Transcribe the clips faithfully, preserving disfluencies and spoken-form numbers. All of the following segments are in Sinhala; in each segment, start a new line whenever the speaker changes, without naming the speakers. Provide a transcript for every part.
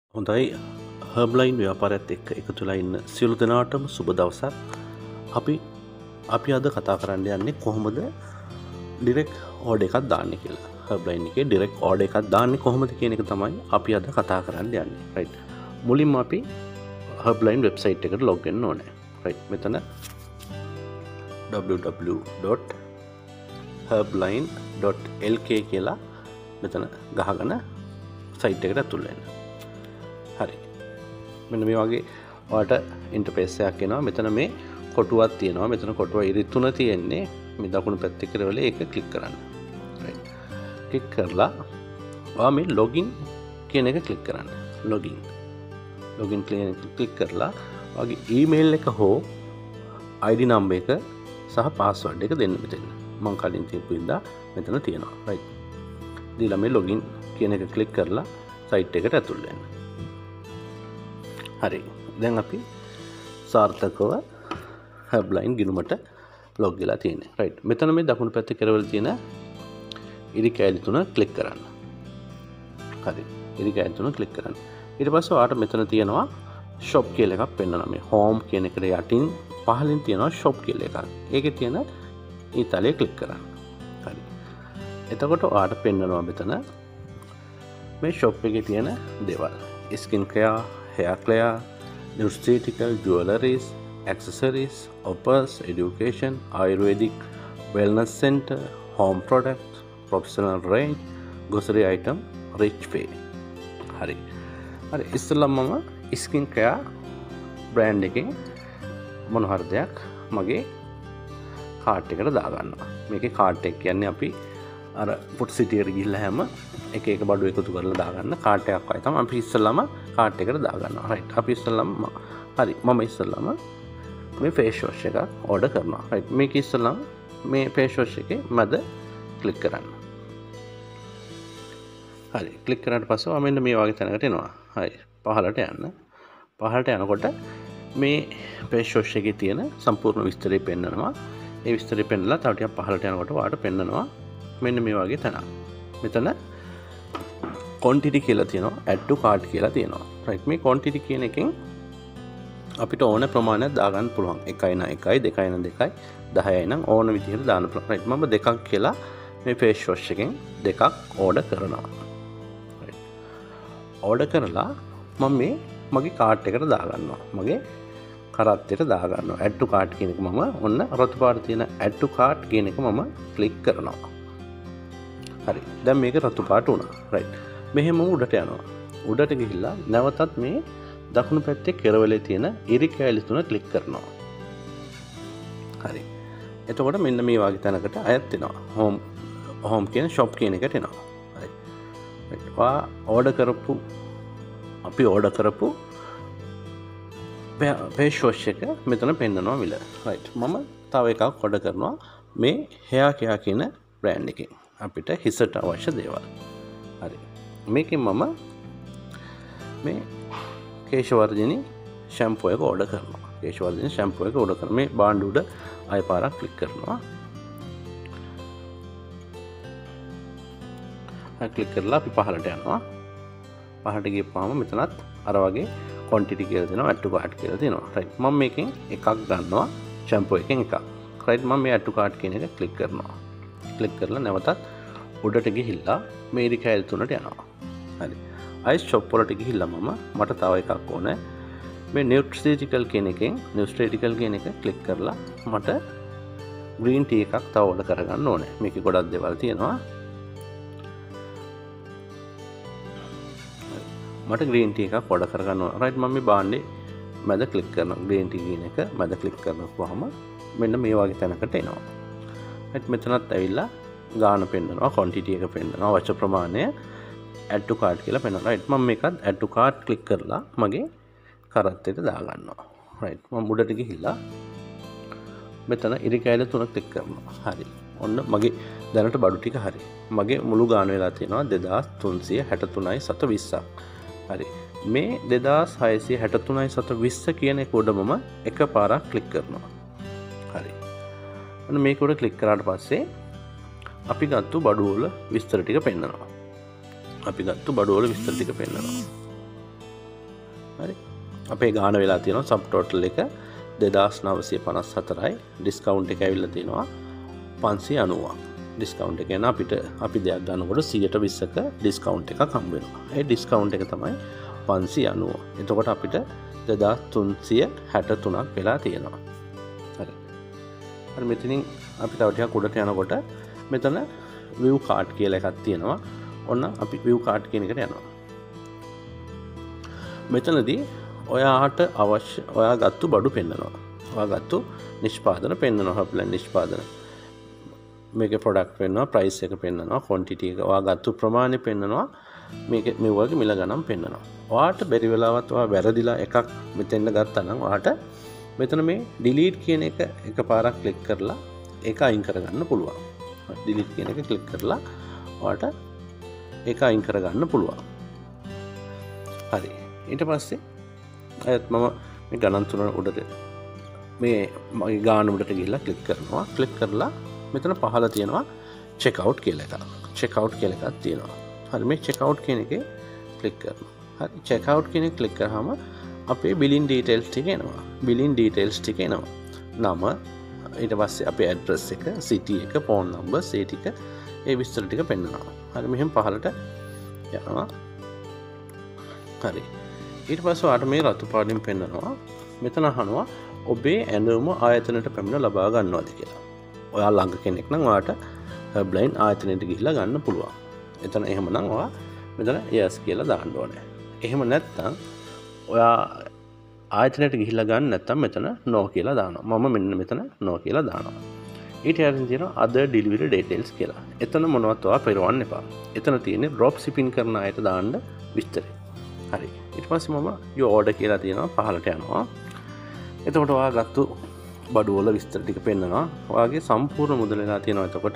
හොඳයි හර්බ්ලයින් ව්‍යාපාරයත් එක්ක එකතු වෙලා ඉන්න සියලු දෙනාටම සුබ දවසක්. අපි අපි අද කතා කරන්න යන්නේ කොහොමද ඩිරෙක්ට් ඕඩර් එකක් දාන්නේ කියලා. හර්බ්ලයින් එකේ ඩිරෙක්ට් ඕඩර් එකක් දාන්නේ කොහොමද කියන එක තමයි අපි අද කතා කරන්න යන්නේ. රයිට්. මුලින්ම අපි හර්බ්ලයින් වෙබ්සයිට් එකට ලොග් වෙන්න ඕනේ. රයිට්. මෙතන double-u double-u double-u dot herbline dot l k කියලා මෙතන ගහගෙන සයිට් එකට ඇතුල් වෙන්න. හරි. මෙන්න මේ වගේ ඔයාලට ඉන්ටර්ෆේස් එකක් එනවා. මෙතන මේ කොටුවක් තියෙනවා. මෙතන කොටුව ඉරි තුන තියෙන්නේ. මේ දකුණු පැත්තේ කරවල ඒක ක්ලික් කරන්න. රයිට්. ක්ලික් කරලා ඔයා මේ ලොගින් කියන එක ක්ලික් කරන්න. ලොගින්. ලොගින් ක්ලික් කරලා ඔයාගේ ඊමේල් එක හෝ I D නම්බර් එක සහ පාස්වර්ඩ් එක දෙන්න මෙතන. මම කලින් තියපු ඉඳලා මෙතන තියෙනවා. රයිට්. දීලා මේ ලොගින් කියන එක ක්ලික් කරලා සයිට් එකට ඇතුල් වෙන්න. හරි. දැන් අපි සාර්ථකව හර්බ්ලයින් ගිණුමට ලොග් වෙලා තියෙනවා. රයිට්. මෙතන මේ දකුණු පැත්තේ කරවල තියෙන ඉරි කෑලි තුන ක්ලික් කරන්න. හරි. ඉරි කෑලි තුන ක්ලික් කරන්න. ඊට පස්සේ ඔයාලට මෙතන තියෙනවා shop කියලා එකක් පෙන්වනවා. මේ home කියන එකට යටින් පහලින් තියෙනවා shop කියලා එකක්. ඒකේ තියෙන ඊතලයේ ක්ලික් කරන්න. හරි. එතකොට ඔයාලට පෙන්වනවා මෙතන මේ shop එකේ තියෙන දේවල්. skin care, hair care, nutraceutical, jewelries, accessories, offers, education, Ayurvedic, wellness center, home products, professional range, grocery item, rich pay. හරි. හරි. ඉස්සෙල්ලා මම skin care brand එකෙන් මොන හරි දෙයක් මගේ කාර්ට් එකට දාගන්නවා. මේකේ කාර්ට් එක කියන්නේ අපි අර පුට් සිටි එකට ගිහිල්ලා හැම එක එක බඩු එකතු කරලා දාගන්න කාර්ට් එකක් වගේ තමයි අපි ඉස්සෙල්ලාම කාර්ට් එකට දාගන්නවා. රයිට්. අපි ඉස්සෙල්ලාම හරි මම ඉස්සෙල්ලාම මේ ෆේස් වොෂ් එකක් ඕඩර් කරනවා. රයිට්. මේක ඉස්සෙල්ලාම මේ ෆේස් වොෂ් එකේ මැද ක්ලික් කරන්න. හරි. ක්ලික් කරාට පස්සේ ඔයා මෙන්න මේ වගේ තැනකට එනවා. හරි. පහළට යන්න. පහළට යනකොට මේ ෆේස් වොෂ් එකේ තියෙන සම්පූර්ණ විස්තරය පෙන්නනවා. ඒ විස්තරය පෙන්නලා තව ටිකක් පහළට යනකොට ඔයාලට පෙන්නනවා මෙන්න මේ වගේ තැනක්. මෙතන quantity කියලා තියෙනවා, add to cart කියලා තියෙනවා. right. මේ quantity කියන එකෙන් අපිට ඕන ප්‍රමාණයක් දාගන්න පුළුවන්. එකයි නම් එකයි, දෙකයි නම් දෙකයි, දහයයි නම් ඕන විදිහට දාන්න පුළුවන්. right. මම දෙකක් කියලා මේ face wash එකෙන් දෙකක් order කරනවා. right. order කරලා මම මේ මගේ cart එකට දාගන්නවා. මගේ කරත්තෙට දාගන්නවා. add to cart කියන එක මම ඔන්න රතු පාට තියෙන add to cart කියන එක මම ක්ලික් කරනවා. හරි. දැන් මේක රතු පාට වුණා. right. මෙහෙම උඩට යනවා. උඩට ගිහිල්ලා නැවතත් මේ දකුණු පැත්තේ කෙරවලේ තියෙන ඉරි කෑලි තුන ක්ලික් කරනවා. හරි. එතකොට මෙන්න මේ වගේ තැනකට අයත් වෙනවා. home home කියන shop කියන එකට එනවා. හරි. right. වා ඕඩර් කරපු අපි ඕඩර් කරපු face wash එක මෙතන පෙන්නනවා මිල. right. මම තව එකක් ඕඩර් කරනවා මේ hair care කියන brand එකෙන්. අපිට හිසට අවශ්‍ය දේවල්. හරි. මේකෙන් මම මේ කේශවර්ධිනී ෂැම්පූ එක ඕඩර් කරනවා. කේශවර්ධිනී ෂැම්පූ එක ඕඩර් කරනවා. මේ බාණ්ඩ උඩ ආය පාරක් ක්ලික් කරනවා. ආ ක්ලික් කරලා අපි පහළට යනවා. පහළට ගියපුවාම මෙතනත් අර වගේ quantity කියලා දෙනවා, add to cart කියලා දෙනවා. right. මම මේකෙන් එකක් ගන්නවා. ෂැම්පූ එකෙන් එකක්. right. මම මේ add to cart කියන එක ක්ලික් කරනවා. ක්ලික් කරලා නැවතත් උඩට ගිහිල්ලා මේ ඉරි කෑලි තුනට යනවා. හරි. අයිස් shop වලට ගිහිල්ලා මම මට තව එකක් ඕනේ. මේ nutraceutical කියන එකෙන් nutraceutical කියන එක ක්ලික් කරලා මට green tea එකක් තව ඕඩර් කරගන්න ඕනේ. මේකේ ගොඩක් දේවල් තියෙනවා. මට green tea එකක් ඕඩර් කරගන්න ඕනේ. right. මම මේ බාණ්ඩේ මැද ක්ලික් කරනවා. green tea කියන එක මැද ක්ලික් කරනකොහම මෙන්න මේ වගේ තැනකට එනවා. right. මෙතනත් ඇවිල්ලා ගාන පෙන්නනවා, quantity එක පෙන්නනවා, අවශ්‍ය ප්‍රමාණය add to cart කියලා පෙන්නනවා. right. මම මේකත් add to cart ක්ලික් කරලා මගේ කරත්තෙට දාගන්නවා. right. මම උඩට ගිහිල්ලා මෙතන ඉරි කෑලි තුන ක්ලික් කරනවා. හරි. ඔන්න මගේ දැනට බඩු ටික හරි. මගේ මුළු ගාන වෙලා තියෙනවා දෙදාස් තුන්සිය හැට තුනයි සත විස්සක්. හරි. මේ දෙදාස් හයසිය හැට තුනයි සත විස්ස කියන එක උඩ මම එකපාරක් ක්ලික් කරනවා. හරි. ඔන්න මේක උඩ ක්ලික් කරාට පස්සේ අපි ගත්තු බඩු වල විස්තර ටික පෙන්නනවා. අපි ගත්තු බඩු වල විස්තර ටික පෙන්නනවා. හරි අපේ ගාන වෙලා තියෙනවා සබ් ටෝටල් එක දෙදාස් නවසිය පනස් හතරයි ඩිස්කවුන්ට් එක ඇවිල්ලා තියෙනවා පන්සිය අනූවක් ඩිස්කවුන්ට් එක යන අපිට අපි දෙයක් ගන්නකොට සියයට විස්සක ඩිස්කවුන්ට් එකක් හම්බ වෙනවා ඒ ඩිස්කවුන්ට් එක තමයි පන්සිය අනූව එතකොට අපිට දෙදාස් තුන්සිය හැට තුනක් වෙලා තියෙනවා හරි හරි මෙතනින් අපි තව ටිකක් උඩට යනකොට මෙතන view card කියලා එකක් තියෙනවා ඔන්න අපි view card කියන එකට යනවා මෙතනදී ඔයාට අවශ්‍ය ඔයා ගත්තු බඩු පෙන්නනවා ඔයා ගත්තු නිෂ්පාදන පෙන්නනවා හබ්ලන් නිෂ්පාදන මේකේ ප්‍රොඩක්ට් පෙන්නනවා ප්‍රයිස් එක පෙන්නනවා ක්වොන්ටිටි එක ඔයා ගත්තු ප්‍රමාණය පෙන්නනවා මේක මේ වගේ මිල ගණන් පෙන්නනවා ඔයාට බැරි වෙලාවත් ඔයා වැරදිලා එකක් මෙතෙන්ද ගත්තා නම් ඔයාට මෙතන මේ delete කියන එක එකපාරක් ක්ලික් කරලා ඒක අයින් කරගන්න පුළුවන් delete කියන එක ක්ලික් කරලා ඔයාට ඒක අයින් කරගන්න පුළුවන් හරි ඊට පස්සේ අයත් මම මේ ගණන් තුන උඩට මේ මගේ ගාන උඩට ගිහිල්ලා ක්ලික් කරනවා ක්ලික් කරලා මෙතන පහළ තියෙනවා චෙක් අවුට් කියලා එකක් චෙක් අවුට් කියලා එකක් තියෙනවා හරි මේ චෙක් අවුට් කියන එකේ ක්ලික් කරනවා හරි චෙක් අවුට් කියන එක ක්ලික් කරාම අපේ බිලින් ඩීටේල්ස් ටික එනවා බිලින් ඩීටේල්ස් ටික එනවා නම ඊට පස්සේ අපේ ඇඩ්‍රස් එක සිටි එක ෆෝන් නම්බර්ස් ඒ ටික ඒ විස්තර ටික පෙන්නනවා හරි මෙහෙම පහළට යනවා හරි ඊට පස්සේ ඔයාට මේ රතු පාටින් පෙන්නනවා මෙතන අහනවා ඔබේ ඇඳුම ආයතනයට පැමිණ ලබා ගන්නවද කියලා. ඔයා ළඟ කෙනෙක් නම් ඔයාට බ්ලයින්ඩ් ආයතනයට ගිහිල්ලා ගන්න පුළුවන්. එතන එහෙමනම් ඔයා මෙතන yes කියලා දාන්න ඕනේ. එහෙම නැත්නම් ඔයා ආයතනයට ගිහිල්ලා ගන්න නැත්නම් මෙතන no කියලා දානවා. මම මෙන්න මෙතන no කියලා දානවා. ඊට යටින් තියෙනවා other delivery details කියලා. එතන මොනවත් ඔයා පෙරවන්න එපා. එතන තියෙන්නේ drop shipping කරන අයට දාන්න විස්තරය. හරි ඊට පස්සේ මම your order කියලා තියෙනවා පහළට යනවා එතකොට ඔයා ගත්තු බඩු වල විස්තර ටික පෙන්නනවා ඔයාගේ සම්පූර්ණ මුදල වෙලා තියෙනවා එතකොට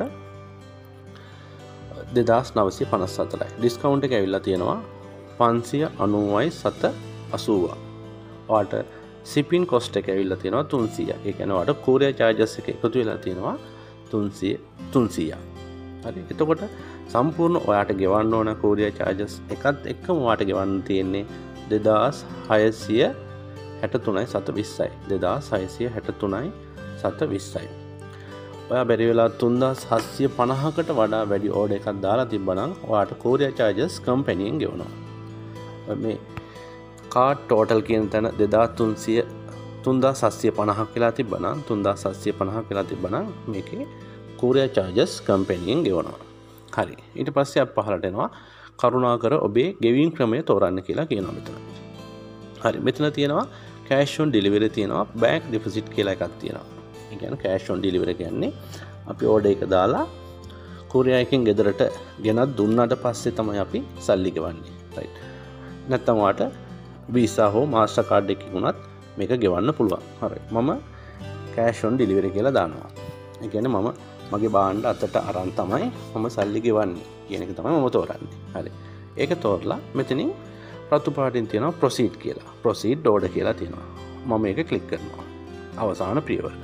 දෙදාස් නවසිය පනස් හතරයි ඩිස්කවුන්ට් එක ඇවිල්ලා තියෙනවා පන්සිය අනූවයි සත අසූව ඔයාට shipping cost එක ඇවිල්ලා තියෙනවා තුන්සියයක් ඒ කියන්නේ ඔයාට courier charges එක එකතු වෙලා තියෙනවා තුන්සිය තුන්සියයක් හරි එතකොට සම්පූර්ණ ඔයාට ගෙවන්න ඕන courier charges එකත් එක්කම ඔයාට ගෙවන්න තියෙන්නේ දෙදාස් හයසිය හැට තුනයි සත විස්සයි දෙදාස් හයසිය හැට තුනයි සත විස්සයි ඔයා බැරි වෙලා තුන්දාස් හත්සිය පනහකට වඩා වැඩි ඕඩර් එකක් දාලා තිබ්බනම් ඔයාට courier charges කම්පැනියෙන් ගෙවනවා මේ කාඩ් ටෝටල් කියන තැන දෙදාස් තුන්සිය තුන්දාස් හත්සිය පනහක් වෙලා තිබ්බනම් තුන්දාස් හත්සිය පනහක් වෙලා තිබ්බනම් මේකේ courier charges කම්පැනියෙන් ගෙවනවා හරි ඊට පස්සේ අප පහලට එනවා කරුණාකර ඔබේ ගෙවීම් ක්‍රමය තෝරන්න කියලා කියනවා මෙතන. හරි මෙතන තියෙනවා cash on delivery තියෙනවා bank deposit කියලා එකක් තියෙනවා. ඒ කියන්නේ cash on delivery කියන්නේ අපි order එක දාලා courier එකෙන් ගෙදරට ගෙනත් දුන්නාට පස්සේ තමයි අපි සල්ලි ගෙවන්නේ. right. නැත්නම් ඔයාට Visa හෝ Mastercard එකකින් උනත් මේක ගෙවන්න පුළුවන්. හරි. මම cash on delivery කියලා දානවා. ඒ කියන්නේ මම මගේ බාණ්ඩ අතට අරන් තමයි මම සල්ලි ගෙවන්නේ කියන එක තමයි මම තෝරන්නේ. හරි. ඒක තෝරලා මෙතනින් රතු පාටින් තියෙනවා proceed කියලා. proceed order කියලා තියෙනවා. මම මේක ක්ලික් කරනවා. අවසාන පියවර.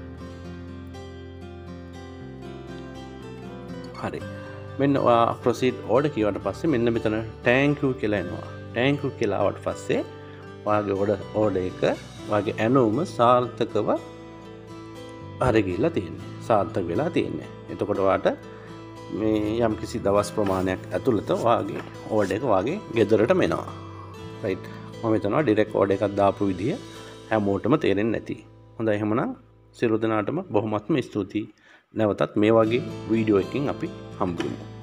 හරි. මෙන්න ඔයා proceed order කියවට පස්සේ මෙන්න මෙතන thank you කියලා එනවා. thank you කියලා ආවට පස්සේ ඔයාගේ order order එක ඔයාගේ ඇනෝම සාර්ථකව හරි ගිහිල්ලා තියෙන්නේ. සාර්ථක වෙලා තියෙන්නේ. එතකොට ඔයාට මේ යම් කිසි දවස් ප්‍රමාණයක් ඇතුළත ඔයාගේ ඕඩර් එක ඔයාගේ ගෙදරටම එනවා. රයිට්. මම හිතනවා ඩිරෙක්ට් ඕඩර් එකක් දාපු විදිය හැමෝටම තේරෙන්නේ නැති. හොඳයි එහෙමනම් සියලු දෙනාටම බොහොමත්ම ස්තුතියි. නැවතත් මේ වගේ වීඩියෝ එකකින් අපි හම්බ වෙමු.